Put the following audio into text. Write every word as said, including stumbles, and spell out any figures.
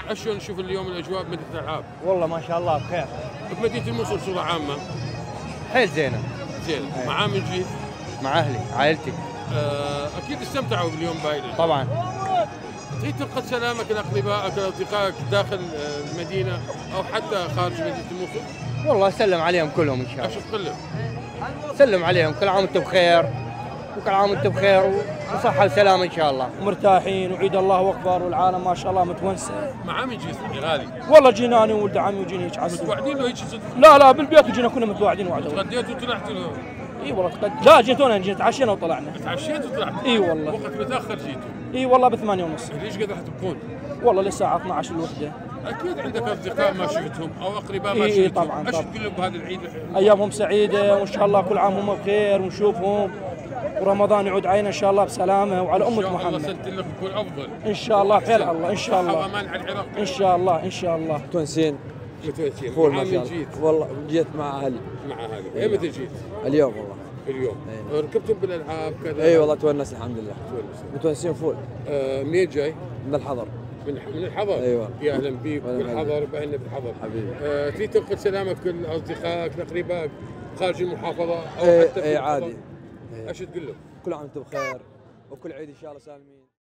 اشلون نشوف اليوم الاجواء بمدينه الالعاب؟ والله ما شاء الله بخير. بمدينه الموصل بصوره عامه حيل زينه. زين. أيه. مع من جيت؟ مع اهلي عائلتي. آه اكيد استمتعوا باليوم بايد. طبعا. تريد تنقل سلامك لاقربائك لاصدقائك داخل المدينه او حتى خارج مدينه الموصل؟ والله اسلم عليهم كلهم ان شاء الله. اشوف كلهم. سلم عليهم، كل عام وانتم بخير وكل عام وانتم بخير وصحه وسلامه ان شاء الله. مرتاحين وعيد الله اكبر والعالم ما شاء الله متونسه. مع من جيت يا غالي؟ والله جينا انا وولد عمي وجينا هيك عسل. متوعدين له هيك صدق؟ لا لا بالبيت وجينا كنا متواعدين وعدوا. تغديتوا وطلعتوا له؟ اي والله تقد... لا جيت هنا جيت تعشينا وطلعنا. تعشيتوا وطلعتوا؟ اي والله. وقت متاخر جيتوا؟ اي والله بثمانية ونص. ليش قد راح تبقون؟ والله للساعة اثنعش عشر الوحدة. اكيد عندك اصدقاء ما شفتهم او اقرباء ما إيه شفتهم. طبعا ايش طبعا. تقول لهم بهذا العيد؟ ايامهم سعيدة وان شاء الله كل عام هم بخير ونشوفهم ورمضان يعود علينا ان شاء الله بسلامة وعلى امة محمد. ان شاء الله سنة لك تكون افضل. ان شاء الله خير الله ان شاء الله. وامان على العراق. ان شاء الله ان شاء الله. متونسين. متونسين. فول مع ما شاء من جيت؟ الله. والله جيت مع اهلي. مع اهلي. اي متى جيت؟ اليوم والله. اليوم. أيه. ركبتم بالالعاب كذا؟ اي والله تونس الحمد لله. تونس. متونسين فول. آه منين جاي؟ من الحضر. من من الحضر؟ ايوه. يا اهلا بيك بالحضر باهلنا بالحضر. حبيبي. آه تريد تنقل سلامك لاصدقائك لاقربائك خارج المحافظه او اي حتى في اي عادي. ايش تقول لهم؟ كل عام وانتم بخير وكل عيد ان شاء الله سالمين.